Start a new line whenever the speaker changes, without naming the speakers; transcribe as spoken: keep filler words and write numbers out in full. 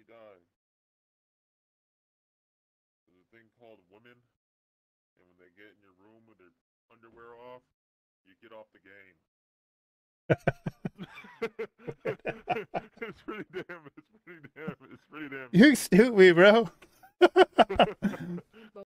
they die. There's a thing called women, and when they get in your room with their underwear off, you get off the game. It's pretty damn. It's pretty damn. It's pretty damn.
You stupid, bro.